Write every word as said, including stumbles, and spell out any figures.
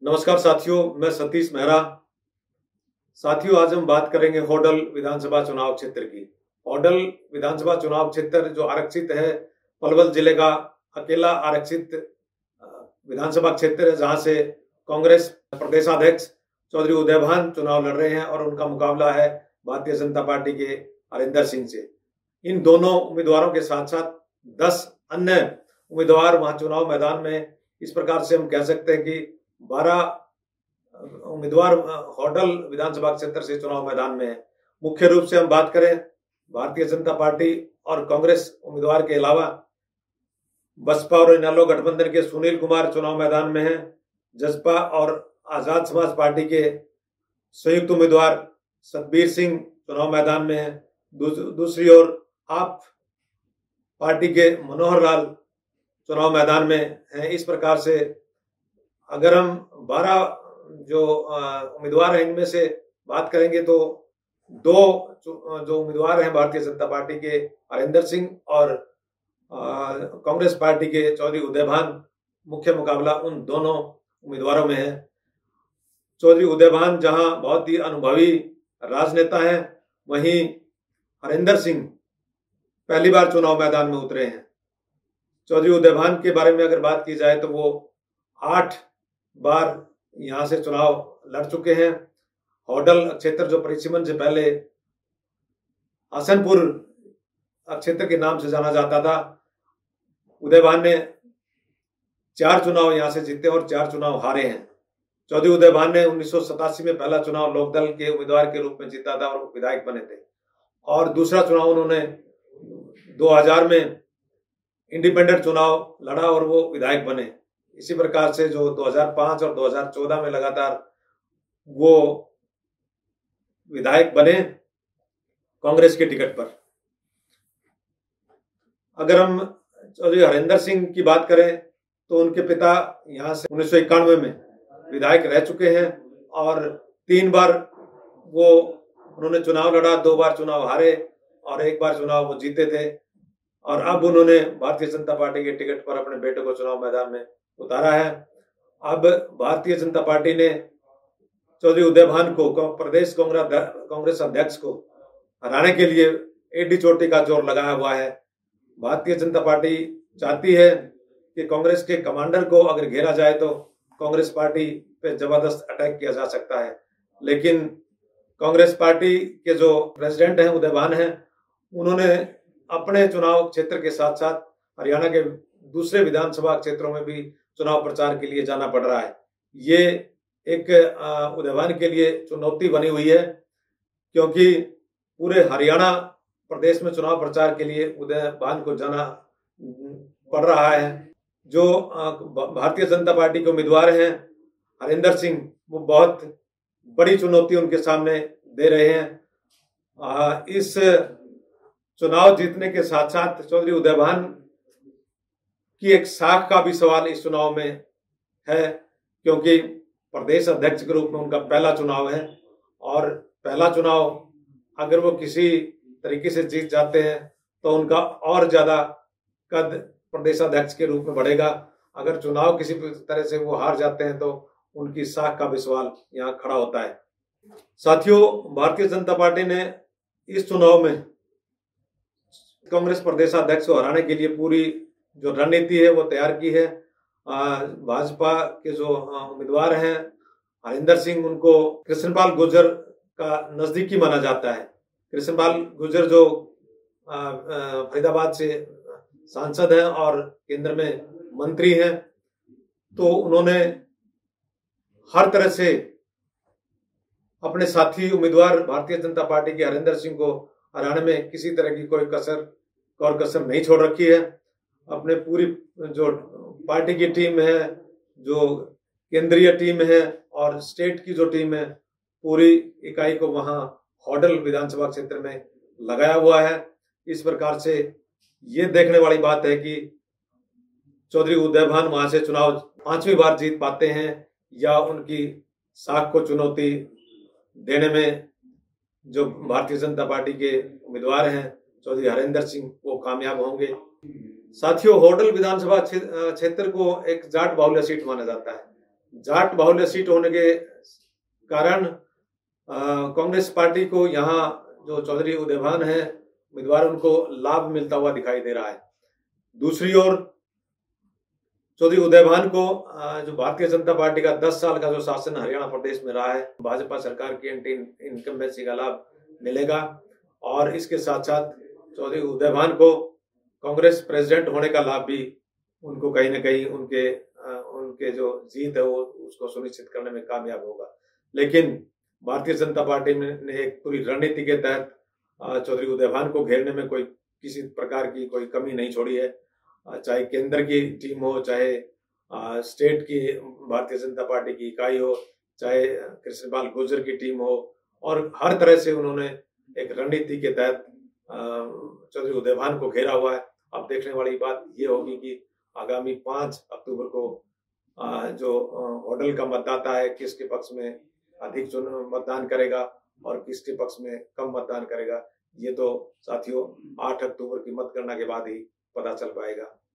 नमस्कार साथियों, मैं सतीश मेहरा। साथियों, आज हम बात करेंगे होडल विधानसभा चुनाव क्षेत्र की। होडल विधानसभा चुनाव क्षेत्र जो आरक्षित है, पलवल जिले का अकेला आरक्षित विधानसभा क्षेत्र है, जहां से कांग्रेस प्रदेशाध्यक्ष चौधरी उदयभान चुनाव लड़ रहे हैं और उनका मुकाबला है भारतीय जनता पार्टी के हरिंदर सिंह से। इन दोनों उम्मीदवारों के साथ साथ दस अन्य उम्मीदवार वहां चुनाव मैदान में, इस प्रकार से हम कह सकते हैं कि बारह उम्मीदवार होडल विधानसभा क्षेत्र से चुनाव मैदान में है। मुख्य रूप से हम बात करें भारतीय जनता पार्टी और कांग्रेस उम्मीदवार के अलावा बसपा और इनेलो गठबंधन के सुनील कुमार चुनाव मैदान में है। जसपा और आजाद समाज पार्टी के संयुक्त उम्मीदवार सतबीर सिंह चुनाव मैदान में है। दूसरी ओर आप पार्टी के मनोहर लाल चुनाव मैदान में है। इस प्रकार से अगर हम बारह जो उम्मीदवार हैं, इनमें से बात करेंगे तो दो जो उम्मीदवार हैं भारतीय जनता पार्टी के हरिंदर सिंह और कांग्रेस पार्टी के चौधरी उदयभान, मुख्य मुकाबला उन दोनों उम्मीदवारों में है। चौधरी उदयभान जहां बहुत ही अनुभवी राजनेता हैं, वहीं हरिंदर सिंह पहली बार चुनाव मैदान में उतरे हैं। चौधरी उदयभान के बारे में अगर बात की जाए तो वो आठ बार यहां से चुनाव लड़ चुके हैं। होडल क्षेत्र जो परिसीमन से पहले हसनपुर क्षेत्र के नाम से जाना जाता था, उदयभान ने चार चुनाव यहां से जीते और चार चुनाव हारे हैं। चौधरी उदयभान ने उन्नीस सौ सतासी में पहला चुनाव लोकदल के उम्मीदवार के रूप में जीता था और विधायक बने थे, और दूसरा चुनाव उन्होंने दो हज़ार में इंडिपेंडेंट चुनाव लड़ा और वो विधायक बने। इसी प्रकार से जो दो हज़ार पाँच और दो हज़ार चौदह में लगातार वो विधायक बने कांग्रेस के टिकट पर। अगर हम चौधरी हरिंदर सिंह की बात करें तो उनके पिता यहां से उन्नीस सौ इक्यानवे में विधायक रह चुके हैं और तीन बार वो उन्होंने चुनाव लड़ा, दो बार चुनाव हारे और एक बार चुनाव वो जीते थे। और अब उन्होंने भारतीय जनता पार्टी के टिकट पर अपने बेटे को चुनाव मैदान में उतारा है। अब भारतीय जनता पार्टी ने चौधरी उदयभान को प्रदेश कांग्रेस अध्यक्ष को हराने के लिए एडी चोटी का जोर लगाया हुआ है। भारतीय जनता पार्टी चाहती है कि कांग्रेस के कमांडर को अगर घेरा जाए तो कांग्रेस पार्टी पे जबरदस्त अटैक किया जा सकता है, लेकिन कांग्रेस पार्टी के जो प्रेसिडेंट हैं उदयभान हैं, उन्होंने अपने चुनाव क्षेत्र के साथ साथ हरियाणा के दूसरे विधानसभा क्षेत्रों में भी चुनाव प्रचार के लिए जाना पड़ रहा है। ये एक उदयभान के लिए चुनौती बनी हुई है, क्योंकि पूरे हरियाणा प्रदेश में चुनाव प्रचार के लिए उदयभान को जाना पड़ रहा है। जो भारतीय जनता पार्टी के उम्मीदवार हैं हरिंदर सिंह, वो बहुत बड़ी चुनौती उनके सामने दे रहे हैं। इस चुनाव जीतने के साथ साथ चौधरी उदयभान की एक साख का भी सवाल इस चुनाव में है, क्योंकि प्रदेश अध्यक्ष के रूप में उनका पहला चुनाव है और पहला चुनाव अगर वो किसी तरीके से जीत जाते हैं तो उनका और ज्यादा कद प्रदेश अध्यक्ष के रूप में बढ़ेगा। अगर चुनाव किसी तरह से वो हार जाते हैं तो उनकी साख का भी सवाल यहाँ खड़ा होता है। साथियों, भारतीय जनता पार्टी ने इस चुनाव में कांग्रेस प्रदेशाध्यक्ष को हराने के लिए पूरी जो रणनीति है वो तैयार की है। भाजपा के जो उम्मीदवार हैं हरिंदर सिंह, उनको कृष्णपाल गुर्जर का नजदीकी माना जाता है। कृष्णपाल गुर्जर जो फरीदाबाद से सांसद हैं और केंद्र में मंत्री हैं, तो उन्होंने हर तरह से अपने साथी उम्मीदवार भारतीय जनता पार्टी के हरिंदर सिंह को हराने में किसी तरह की कोई कसर और कसर नहीं छोड़ रखी है। अपने पूरी जो पार्टी की टीम है, जो केंद्रीय टीम है और स्टेट की जो टीम है, पूरी इकाई को वहां होडल विधानसभा क्षेत्र में लगाया हुआ है। इस प्रकार से ये देखने वाली बात है कि चौधरी उदयभान वहां से चुनाव पांचवी बार जीत पाते हैं या उनकी साख को चुनौती देने में जो भारतीय जनता पार्टी के उम्मीदवार हैं चौधरी हरिंदर सिंह, वो कामयाब होंगे। साथियों, होडल विधानसभा क्षेत्र को एक जाट बाहुल्य सीट माना जाता है। जाट बाहुल्य सीट होने के कारण कांग्रेस पार्टी को यहाँ जो चौधरी उदयभान है उम्मीदवार, उनको लाभ मिलता हुआ दिखाई दे रहा है। दूसरी ओर चौधरी उदयभान को जो भारतीय जनता पार्टी का दस साल का जो शासन हरियाणा प्रदेश में रहा है, भाजपा सरकार की एंटी इनकम्बेंसी का लाभ मिलेगा। और इसके साथ साथ चौधरी उदयभान को कांग्रेस प्रेसिडेंट होने का लाभ भी उनको कहीं ना कहीं उनके उनके जो जीत है वो उसको सुनिश्चित करने में कामयाब होगा। लेकिन भारतीय जनता पार्टी ने एक पूरी रणनीति के तहत चौधरी उदयभान को घेरने में कोई किसी प्रकार की कोई कमी नहीं छोड़ी है। चाहे केंद्र की टीम हो, चाहे स्टेट की भारतीय जनता पार्टी की इकाई हो, चाहे कृष्णपाल गुर्जर की टीम हो, और हर तरह से उन्होंने एक रणनीति के तहत चौधरी उदयभान को घेरा हुआ है। अब देखने वाली बात ये होगी कि आगामी पांच अक्टूबर को जो होडल का मतदाता है किसके पक्ष में अधिक मतदान करेगा और किसके पक्ष में कम मतदान करेगा, ये तो साथियों आठ अक्टूबर की मतगणना के बाद ही पता चल पाएगा।